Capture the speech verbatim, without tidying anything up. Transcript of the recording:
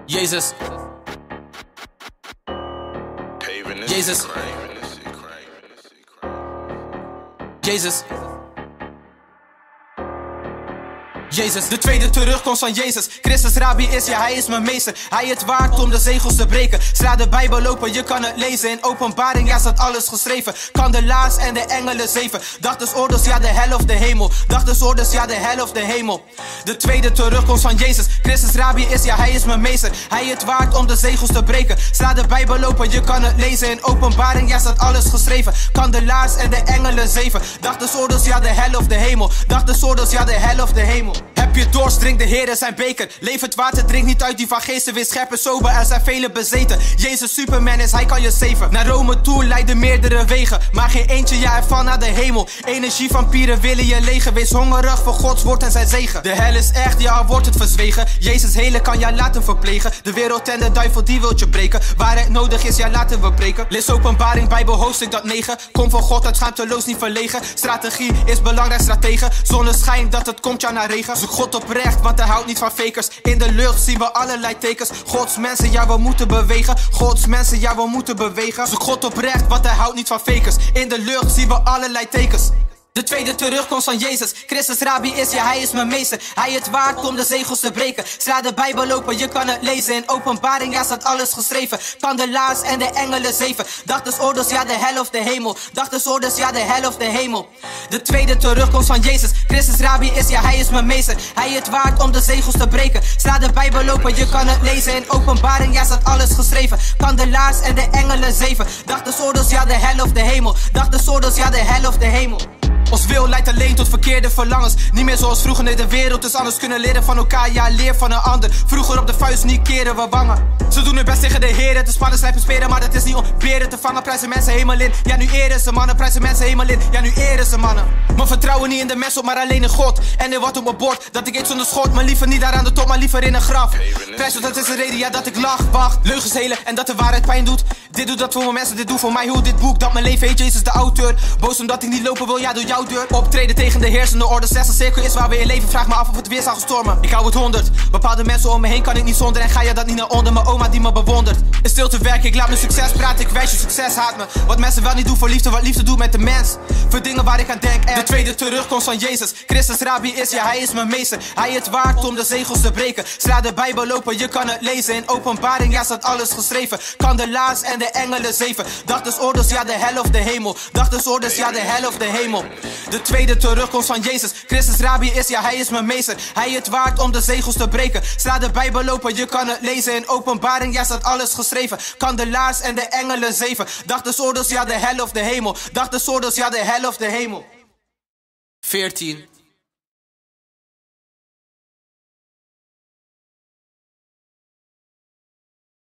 Jezus. Jezus. Jezus. Jezus, de tweede terugkomst van Jezus. Christus Rabbi is, ja, hij is mijn meester. Hij het waard om de zegels te breken. Sla de Bijbel open, je kan het lezen. In Openbaring, ja, staat alles geschreven. Kan de laars en de engelen zeven. Dag des oordeels, ja, de hel of de hemel. Dag des oordeels, ja, de hel of de hemel. De tweede terugkomst van Jezus. Christus Rabbi is, ja, hij is mijn meester. Hij het waard om de zegels te breken. Sla de Bijbel open, je kan het lezen. In Openbaring, ja, staat alles geschreven. Kan de laars en de engelen zeven. Dag des oordeels, ja, de hel of de hemel. Dag des oordeels, ja, de hel of de hemel. Heb je dorst, drink de Heer zijn beker. Leef het water, drink niet uit die van geesten. Wees scherp en sober, er zijn velen bezeten. Jezus Superman is, hij kan je zeven. Naar Rome toe leiden meerdere wegen, maar geen eentje, ja, ervan naar de hemel. Energievampieren willen je legen. Wees hongerig voor Gods woord en zijn zegen. De hel is echt, ja, al wordt het verzwegen. Jezus hele kan jou laten verplegen. De wereld en de duivel, die wilt je breken. Waar het nodig is, ja, laten we breken. Lees Openbaring, Bijbel, hoofdstuk dat negen. Kom van God uit, schaamteloos, niet verlegen. Strategie is belangrijk, strategen. Zonneschijn, dat het komt jou naar regen. Zoek God oprecht, want hij houdt niet van fakers. In de lucht zien we allerlei tekens. Gods mensen, ja, we moeten bewegen. Gods mensen, ja, we moeten bewegen. Zoek God oprecht, want hij houdt niet van fakers. In de lucht zien we allerlei tekens. De tweede terugkomst van Jezus. Christus Rabbi is, ja, hij is mijn meester. Hij het waard om de zegels te breken. Sla de Bijbel open, je kan het lezen. In Openbaring, ja, staat alles geschreven. Kan de laars en de engelen zeven. Dag des oordeels, ja, de hel of de hemel. Dag des oordeels, ja, de hel of de hemel. De tweede terugkomst van Jezus. Christus Rabbi is, ja, hij is mijn meester. Hij het waard om de zegels te breken. Sla de Bijbel open, je kan het lezen. In Openbaring, ja, staat alles geschreven. Kan de laars en de engelen zeven. Dag des oordeels, ja, de hel of de hemel. Dag des oordeels, ja, de hel of de hemel. Ons wil leidt alleen tot verkeerde verlangens. Niet meer zoals vroeger, nee, de wereld is anders. Kunnen leren van elkaar, ja, leer van een ander. Vroeger op de vuist, niet keren we wangen. Ze doen hun best tegen de heren, te spannen, slijpen, speren. Maar dat is niet om beren te vangen, prijzen mensen helemaal in. Ja, nu eren ze mannen, prijzen mensen helemaal in. Ja, nu eren ze mannen. Maar vertrouwen niet in de mens op, maar alleen in God. En er wordt op mijn bord, dat ik eet zonder schot. Maar liever niet daar aan de top, maar liever in een graf. Prijs, dat is de reden, ja, dat ik lach, wacht. Leugens helen en dat de waarheid pijn doet. Dit doet dat voor mijn mensen, dit doet voor mij. Hoe dit boek, dat mijn leven heet, Jezus de auteur. Boos omdat ik niet lopen wil, ja, door jouw deur. Optreden tegen de heersende orde. Zesde cirkel is waar we in leven. Vraag me af of het weer zal stormen. Ik hou het honderd. Bepaalde mensen om me heen kan ik niet zonder. En ga je dat niet naar onder. Mijn oma die me bewondert. In stilte werk ik, laat mijn succes praten. Ik wijs je succes, haat me. Wat mensen wel niet doen voor liefde, wat liefde doet met de mens. Voor dingen waar ik aan denk. En de tweede terugkomst van Jezus. Christus Rabbi is, ja, hij is mijn meester. Hij het waard om de zegels te breken. Sla de Bijbel open, je kan het lezen. In Openbaring, ja, staat alles geschreven. Kan de laars en de engelen zeven. Dag des oordeels, ja, de hel of de hemel. Dag des oordeels, ja, de hel of de hemel. De tweede terugkomst van Jezus. Christus Rabbi is, ja, hij is mijn meester. Hij het waard om de zegels te breken. Sla de Bijbel open, je kan het lezen. In Openbaring, ja, staat alles geschreven. Kan de laars en de engelen zeven. Dag des oordeels, ja, de hel of de hemel. Dag des oordeels, ja, de hel of de hemel. veertien